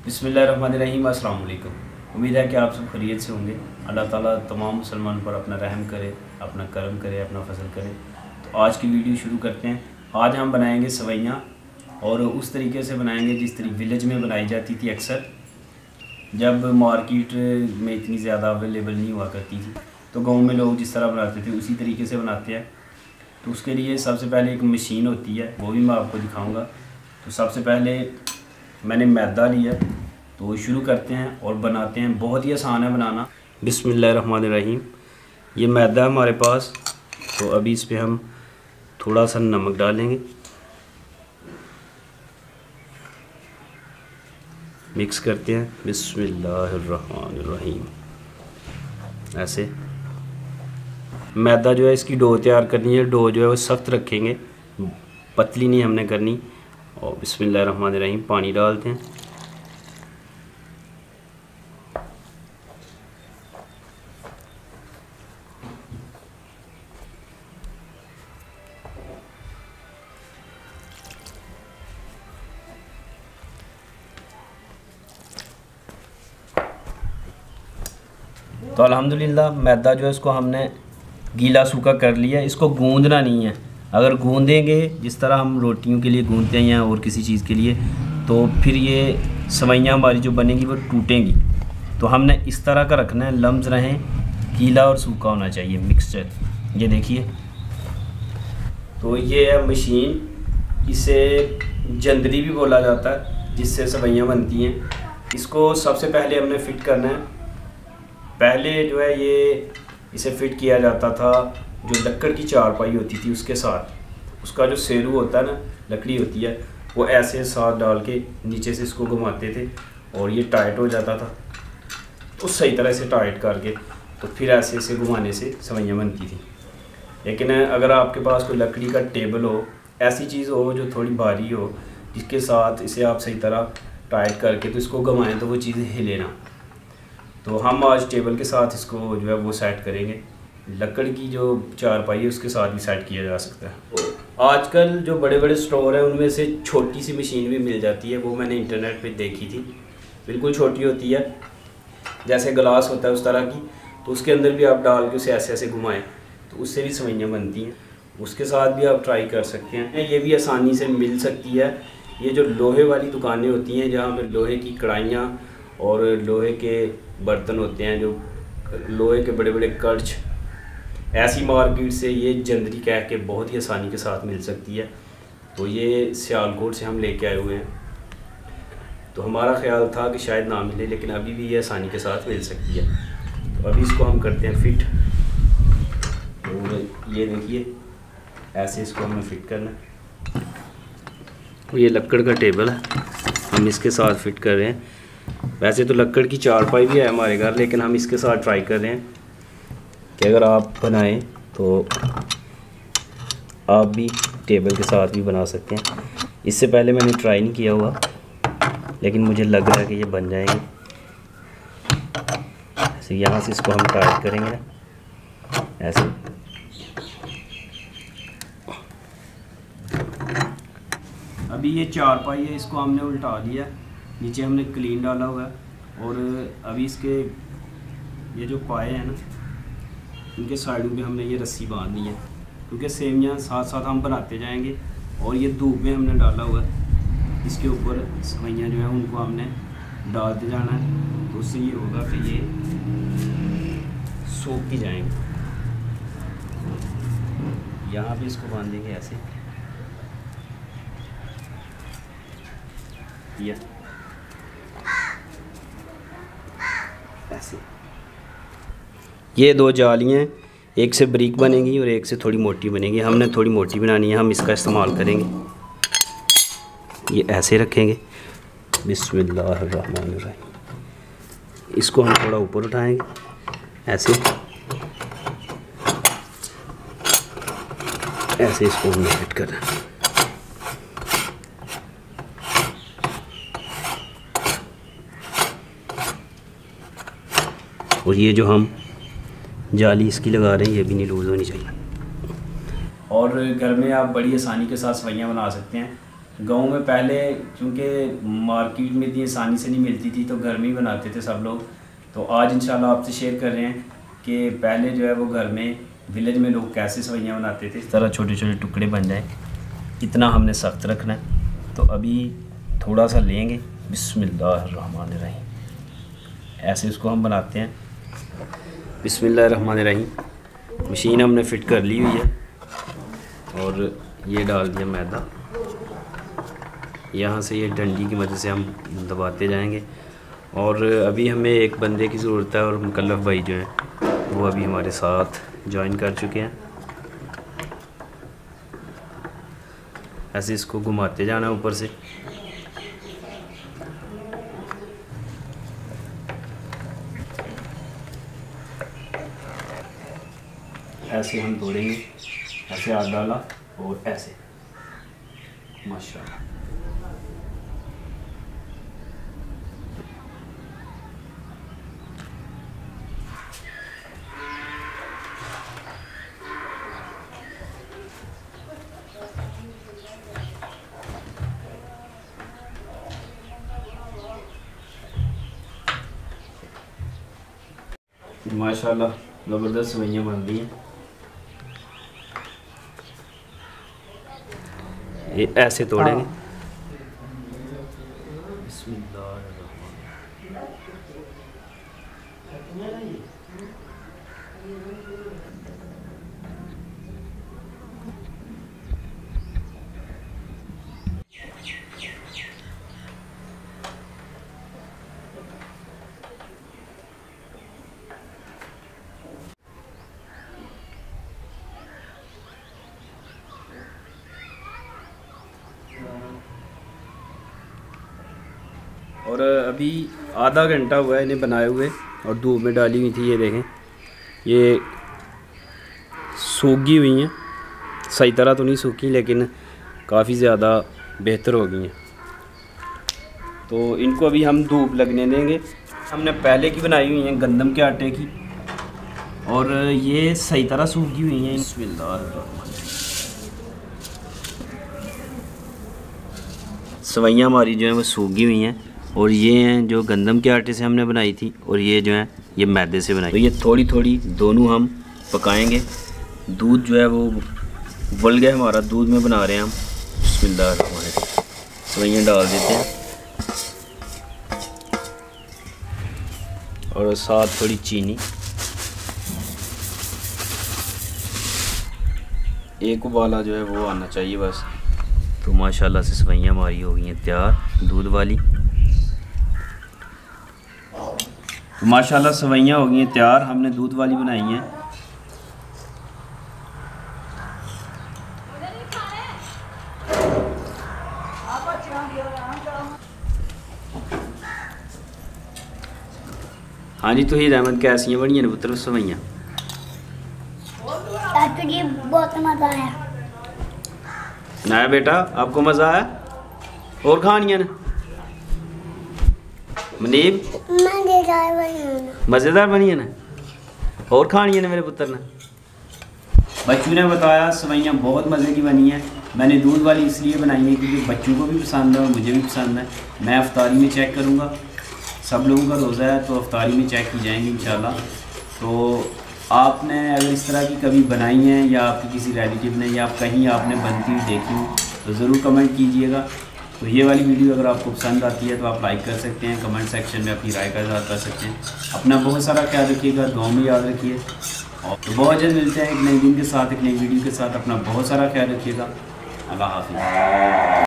बिस्मिल्लाहिर्रहमानिर्रहीम। अस्सलाम वालेकुम। उम्मीद है कि आप सब खैरियत से होंगे। अल्लाह ताला तमाम मुसलमान पर अपना रहम करे, अपना करम करे, अपना फजल करे। तो आज की वीडियो शुरू करते हैं। आज हम बनाएंगे सवैयाँ और उस तरीके से बनाएंगे जिस तरीके विलेज में बनाई जाती थी अक्सर, जब मार्केट में इतनी ज़्यादा अवेलेबल नहीं हुआ करती थी। तो गाँव में लोग जिस तरह बनाते थे उसी तरीके से बनाते हैं। तो उसके लिए सबसे पहले एक मशीन होती है, वो भी मैं आपको दिखाऊँगा। तो सबसे पहले मैंने मैदा लिया, तो शुरू करते हैं और बनाते हैं। बहुत ही आसान है बनाना। बिस्मिल्लाहिर्रहमानिर्रहीम। ये मैदा है हमारे पास, तो अभी इस पे हम थोड़ा सा नमक डालेंगे, मिक्स करते हैं। बिस्मिल्लाहिर्रहमानिर्रहीम। ऐसे मैदा जो है इसकी डो तैयार करनी है। डो जो है वो सख्त रखेंगे, पतली नहीं हमने करनी। और बिस्मिल्लाहिर्रहमानिर्रहीम पानी डालते हैं। तो अल्हम्दुलिल्लाह मैदा जो है इसको हमने गीला सूखा कर लिया। इसको गूंदना नहीं है। अगर गूंदेंगे जिस तरह हम रोटियों के लिए गूंदते हैं या और किसी चीज़ के लिए, तो फिर ये सवैयाँ हमारी जो बनेंगी वो टूटेंगी। तो हमने इस तरह का रखना है, लम्स रहें, गीला और सूखा होना चाहिए मिक्सचर। ये देखिए, तो ये है मशीन। इसे जंदरी भी बोला जाता है, जिससे सवैयाँ बनती हैं। इसको सबसे पहले हमने फ़िट करना है। पहले जो है ये इसे फ़िट किया जाता था जो लकड़ की चारपाई होती थी उसके साथ। उसका जो सेरू होता है ना, लकड़ी होती है, वो ऐसे साथ डाल के नीचे से इसको घुमाते थे और ये टाइट हो जाता था। तो सही तरह से टाइट करके तो फिर ऐसे ऐसे घुमाने से सवैयाँ बनती थी। लेकिन अगर आपके पास कोई लकड़ी का टेबल हो, ऐसी चीज़ हो जो थोड़ी भारी हो, जिसके साथ इसे आप सही तरह टाइट करके तो इसको घुमाएँ तो वो चीज़ हिले ना। तो हम आज टेबल के साथ इसको जो है वो सेट करेंगे। लकड़ की जो चारपाई है उसके साथ भी सेट किया जा सकता है। आजकल जो बड़े बड़े स्टोर हैं उनमें से छोटी सी मशीन भी मिल जाती है। वो मैंने इंटरनेट पे देखी थी। बिल्कुल छोटी होती है, जैसे गिलास होता है उस तरह की। तो उसके अंदर भी आप डाल के उसे ऐसे ऐसे घुमाएं तो उससे भी सवैयाँ बनती हैं। उसके साथ भी आप ट्राई कर सकते हैं। ये भी आसानी से मिल सकती है। ये जो लोहे वाली दुकानें होती हैं, जहाँ पर लोहे की कढ़ाइयाँ और लोहे के बर्तन होते हैं, जो लोहे के बड़े बड़े कर्च, ऐसी मार्केट से ये जंदरी कह के बहुत ही आसानी के साथ मिल सकती है। तो ये सियालकोट से हम लेके आए हुए हैं। तो हमारा ख्याल था कि शायद ना मिले, लेकिन अभी भी ये आसानी के साथ मिल सकती है। तो अभी इसको हम करते हैं फिट। और ये देखिए, ऐसे इसको हमें फिट करना है। तो ये लकड़ का टेबल है, हम इसके साथ फिट कर रहे हैं। वैसे तो लकड़ की चारपाई भी है हमारे घर, लेकिन हम इसके साथ ट्राई कर रहे हैं कि अगर आप बनाएं तो आप भी टेबल के साथ भी बना सकते हैं। इससे पहले मैंने ट्राई नहीं किया हुआ, लेकिन मुझे लग रहा है कि ये बन जाएंगे। ऐसे यहाँ से इसको हम टाइट करेंगे ना, ऐसे। अभी ये चारपाई है, इसको हमने उल्टा दिया, नीचे हमने क्लीन डाला हुआ है। और अभी इसके ये जो पाए हैं ना, इनके साइडों पे हमने ये रस्सी बांधनी है, क्योंकि सेवियाँ साथ साथ हम बनाते जाएंगे। और ये धूप में हमने डाला हुआ है, इसके ऊपर सवैयाँ जो है उनको हमने डालते जाना है। तो उससे ये होगा कि ये सूखती जाएंगे। यहाँ पे इसको बांधेंगे ऐसे, ये ऐसे। ये दो जालियाँ, एक से बारीक बनेगी और एक से थोड़ी मोटी बनेगी। हमने थोड़ी मोटी बनानी है, हम इसका इस्तेमाल करेंगे। ये ऐसे रखेंगे। बिस्मिल्लाहिर्रहमानिर्रहीम। इसको हम थोड़ा ऊपर उठाएंगे ऐसे, ऐसे इसको हमने फिट करना है। और ये जो हम जाली इसकी लगा रहे हैं, ये भी नहीं लूज़ होनी चाहिए। और घर में आप बड़ी आसानी के साथ सवैयाँ बना सकते हैं। गाँव में पहले क्योंकि मार्केट में इतनी आसानी से नहीं मिलती थी तो घर में ही बनाते थे सब लोग। तो आज इंशाल्लाह आपसे शेयर कर रहे हैं कि पहले जो है वो घर में विलेज में लोग कैसे सेवइयाँ बनाते थे। इस तरह छोटे छोटे टुकड़े बन जाए, इतना हमने सख्त रखना है। तो अभी थोड़ा सा लेंगे, बिस्मिल्लाहिर्रहमानिर्रहीम, ऐसे इसको हम बनाते हैं। बिस्मिल्लाहिर्रहमानिर्रहीम। मशीन हमने फ़िट कर ली हुई है और ये डाल दिया मैदा। यहाँ से ये डंडी की मदद से हम दबाते जाएंगे। और अभी हमें एक बंदे की ज़रूरत है और मुकल्लफ़ भाई जो हैं वो अभी हमारे साथ ज्वाइन कर चुके हैं। ऐसे इसको घुमाते जाना ऊपर से। ऐसे हम तोड़ेंगे, ऐसे हाथ डाला और ऐसे, माशाल्लाह। माशाल्लाह ज़बरदस्त सेवइयाँ बन रही हैं। ये ऐसे तोड़ेंगे। और अभी आधा घंटा हुआ है इन्हें बनाए हुए और धूप में डाली हुई थी। ये देखें, ये सूखी हुई हैं, सही तरह तो नहीं सूखी लेकिन काफ़ी ज़्यादा बेहतर हो गई हैं। तो इनको अभी हम धूप लगने देंगे। हमने पहले की बनाई हुई हैं गंदम के आटे की और ये सही तरह सूखी हुई हैं। सेवइयाँ हमारी जो है वो सूखी हुई हैं और ये हैं जो गंदम के आटे से हमने बनाई थी और ये जो है ये मैदे से बनाई। तो ये थोड़ी थोड़ी दोनों हम पकाएंगे। दूध जो है वो उबल गया हमारा, दूध में बना रहे हैं हम। बिस्मिल्लाहिर्रहमानिर्रहीम। सेवइयाँ डाल देते हैं और साथ थोड़ी चीनी। एक उबाला जो है वो आना चाहिए बस। तो माशाल्लाह से सेवइयाँ हमारी हो गई हैं तैयार दूध वाली। तो माशाल्लाह सेवइयाँ हो गई हैं तैयार, हमने दूध वाली बनाई हैं। हाँ जी, तो ही रहमत कैसी बनी है पुत्र सेवइयाँ? जी बहुत मज़ा आया। ना बेटा आपको मज़ा आया? और खानी है ना मनीब? मज़ेदार बनी है ना? और खानी है ना मेरे पुत्र ने? बच्चों ने बताया सेवइयाँ बहुत मज़े की बनी है। मैंने दूध वाली इसलिए बनाई है क्योंकि बच्चों को भी पसंद है और मुझे भी पसंद है। मैं अफ्तारी में चेक करूँगा, सब लोगों का रोज़ा है तो अफ्तारी में चेक की जाएंगी इंशाल्लाह। तो आपने अगर इस तरह की कभी बनाई हैं या आपकी किसी रिलेटिव ने या कहीं आपने बनती हुई देखी हो तो ज़रूर कमेंट कीजिएगा। तो ये वाली वीडियो अगर आपको पसंद आती है तो आप लाइक कर सकते हैं, कमेंट सेक्शन में अपनी राय का इज़हार कर सकते हैं। अपना बहुत सारा ख्याल रखिएगा, दुआ में याद रखिए और तो बहुत जल्द मिलते हैं एक नए दिन के साथ, एक नई वीडियो के साथ। अपना बहुत सारा ख्याल रखिएगा। अल्लाह हाफ़िज़।